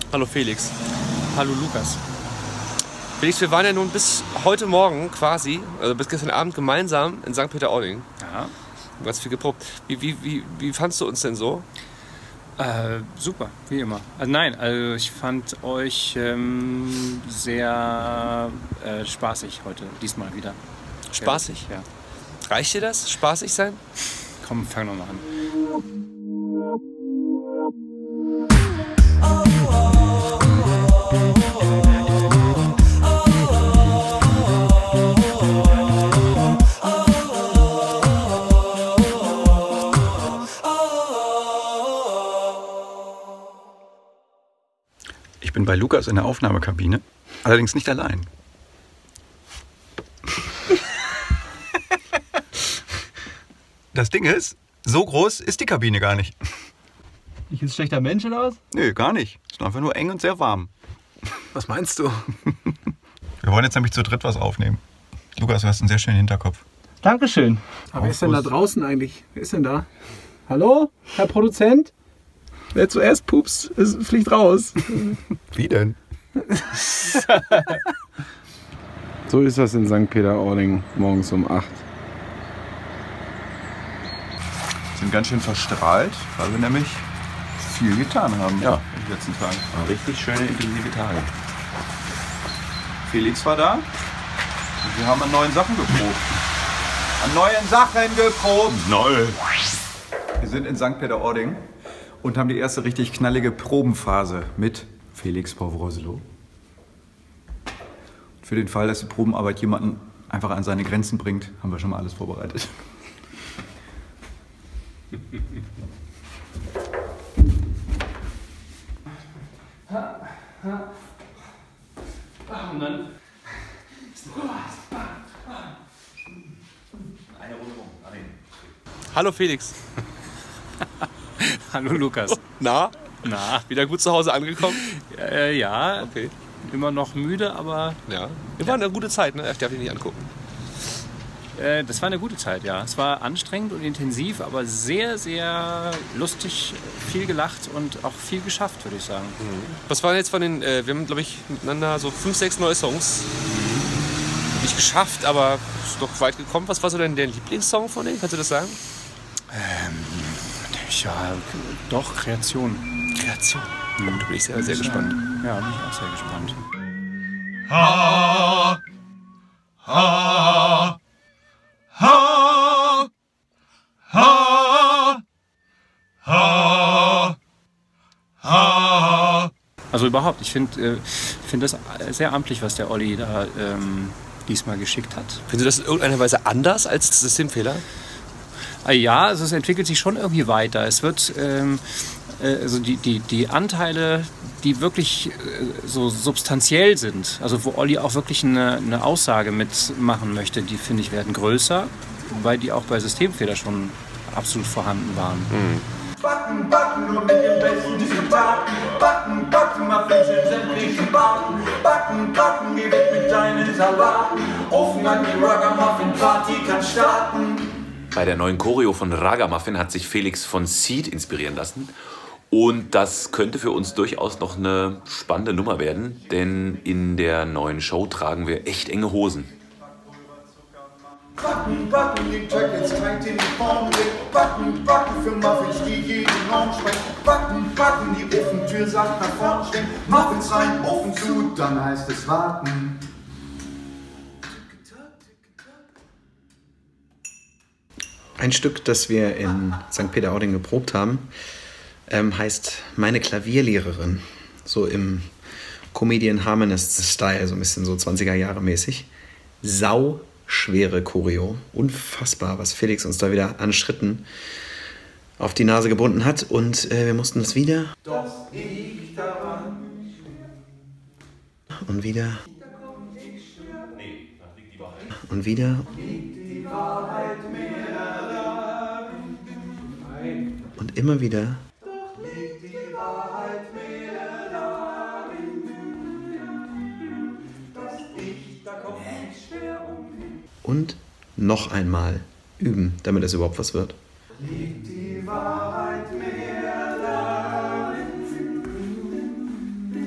Hallo Felix. Hallo Lukas. Felix, wir waren ja nun bis heute Morgen quasi, also bis gestern Abend gemeinsam in St. Peter-Ording. Ja. Ganz viel geprobt. Wie fandst du uns denn so? Super, wie immer. Also ich fand euch sehr spaßig heute, diesmal wieder. Spaßig? Ja. Reicht dir das? Spaßig sein? Komm, fang nochmal an. Ich bin bei Lukas in der Aufnahmekabine, allerdings nicht allein. Das Ding ist, so groß ist die Kabine gar nicht. Ich ist ein schlechter Mensch oder was? Nö, gar nicht. Ist einfach nur eng und sehr warm. Was meinst du? Wir wollen jetzt nämlich zu dritt was aufnehmen. Lukas, du hast einen sehr schönen Hinterkopf. Dankeschön. Aber wer ist denn da draußen eigentlich? Wer ist denn da? Hallo, Herr Produzent? Wer zuerst pupst, fliegt raus. Wie denn? So ist das in St. Peter-Ording morgens um 8. Sind ganz schön verstrahlt, weil wir nämlich viel getan haben in den letzten Tagen. Richtig schöne, intensive Tage. Felix war da und wir haben an neuen Sachen geprobt. Neu. Wir sind in St. Peter-Ording und haben die erste richtig knallige Probenphase mit Felix Pawroselo. Für den Fall, dass die Probenarbeit jemanden einfach an seine Grenzen bringt, haben wir schon mal alles vorbereitet. Und dann Eine Runde rum. Hallo Felix. Hallo Lukas. Na? Na, Wieder gut zu Hause angekommen? ja, Okay. immer noch müde, aber Ja. Wir waren eine gute Zeit, ne? Ich darf dich nicht angucken. das war eine gute Zeit, ja. Es war anstrengend und intensiv, aber sehr, sehr lustig, viel gelacht und auch viel geschafft, würde ich sagen. Was waren jetzt von den, wir haben glaube ich miteinander so 5, 6 neue Songs. Nicht geschafft, aber ist doch weit gekommen. Was war so denn der Lieblingssong von denen? Kannst du das sagen? Ja, doch, Kreation. Kreation. Da bin ich sehr, sehr gespannt. Ja, bin ich auch sehr gespannt. Also überhaupt, ich finde das sehr amtlich, was der Olli da diesmal geschickt hat. Findest du das in irgendeiner Weise anders als Systemfehler? Ja, also es entwickelt sich schon irgendwie weiter. Es wird, also die Anteile, die wirklich so substanziell sind, also wo Olli auch wirklich eine Aussage mitmachen möchte, die finde ich werden größer, wobei die auch bei Systemfehler schon absolut vorhanden waren. Backen, backen, nur mit den besten Zutaten. Backen, backen, Muffins in sämtlichen Backen. Backen, backen, geh weg mit deinen Salaten. Ofen an die Ragamuffin-Party kann starten. Bei der neuen Choreo von Ragamuffin hat sich Felix von Seed inspirieren lassen. Und das könnte für uns durchaus noch eine spannende Nummer werden, denn in der neuen Show tragen wir echt enge Hosen. Backen, backen, die Jackets tight in die Form legt. Backen, backen für Muffins, die jeden Raum sprengen. Backen, backen, die Ofentür sacht nach vorn stehen. Muffins rein, Ofen zu, dann heißt es warten. Ein Stück, das wir in St. Peter-Ording geprobt haben, heißt Meine Klavierlehrerin. So im Comedian Harmonist-Style, so ein bisschen so 20er Jahre mäßig. Sau schwere Choreo. Unfassbar, was Felix uns da wieder an Schritten auf die Nase gebunden hat. Und wir mussten das wieder Doch ich daran. und wieder und wieder und immer wieder und noch einmal üben, damit es überhaupt was wird. Liegt die Wahrheit mehr darin?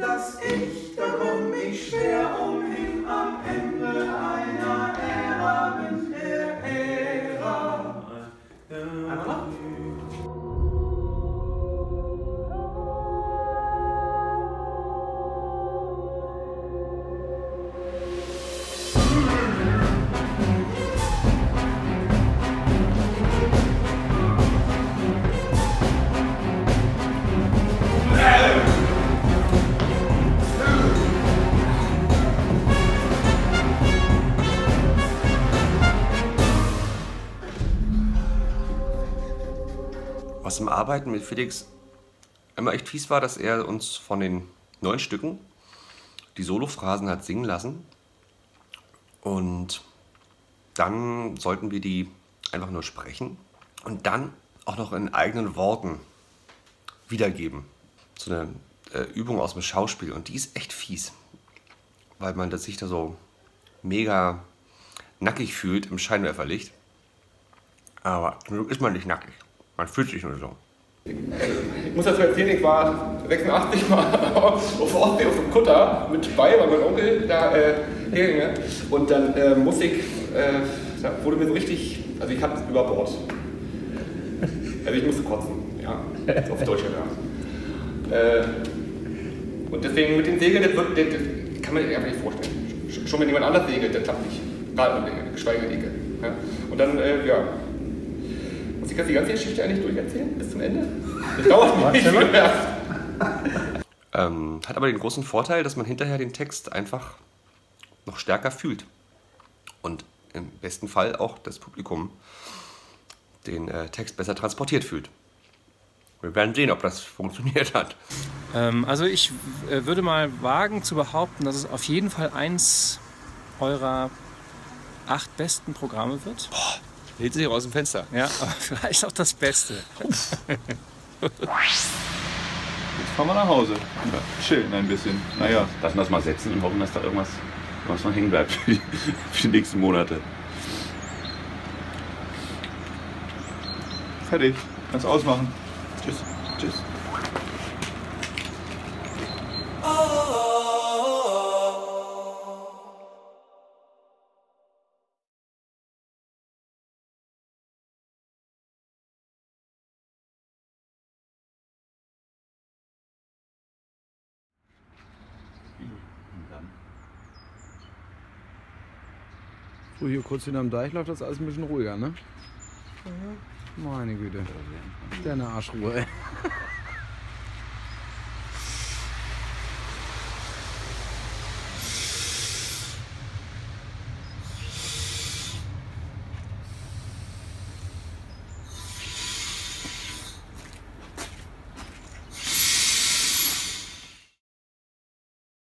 das Ich, da komm ich schwer umhin am Ende einer Ära mit der Ära. Einmal noch. Was im Arbeiten mit Felix immer echt fies war, dass er uns von den 9 Stücken die Solophrasen hat singen lassen. Und dann sollten wir die einfach nur sprechen und dann auch noch in eigenen Worten wiedergeben. So eine Übung aus dem Schauspiel. Und die ist echt fies, weil man sich da so mega nackig fühlt im Scheinwerferlicht. Aber zum Glück ist man nicht nackig. Man fühlt sich nur so. Ich muss dazu erzählen, ich war 86 Mal auf Ostsee auf dem Kutter mit bei, weil mein Onkel da herging. Und dann musste ich, da wurde mir so richtig, also ich hatte es über Bord. Also ich musste kotzen, ja, auf Deutsch gesagt. Und deswegen mit den Segeln, das kann man sich einfach nicht vorstellen. Schon wenn jemand anders segelt, das klappt nicht. Gerade geschweige denn ich. Ja. Und dann, ja. Muss ich jetzt die ganze Geschichte eigentlich durcherzählen? Bis zum Ende? Das dauert nicht. Hat aber den großen Vorteil, dass man hinterher den Text einfach noch stärker fühlt. Und im besten Fall auch das Publikum den Text besser transportiert fühlt. Wir werden sehen, ob das funktioniert hat. Also ich würde mal wagen zu behaupten, dass es auf jeden Fall eins eurer 8 besten Programme wird. Boah, hält sich aus dem Fenster. Ja, aber vielleicht auch das Beste. Jetzt fahren wir nach Hause. Ja, chillen ein bisschen. Naja. Lassen wir das mal setzen und hoffen, dass da irgendwas noch hängen bleibt für die nächsten Monate. Fertig. Kannst ausmachen. Tschüss. Tschüss. So, hier kurz hinterm Deich läuft das alles ein bisschen ruhiger, ne? Meine Güte. Der eine Arschruhe, ey.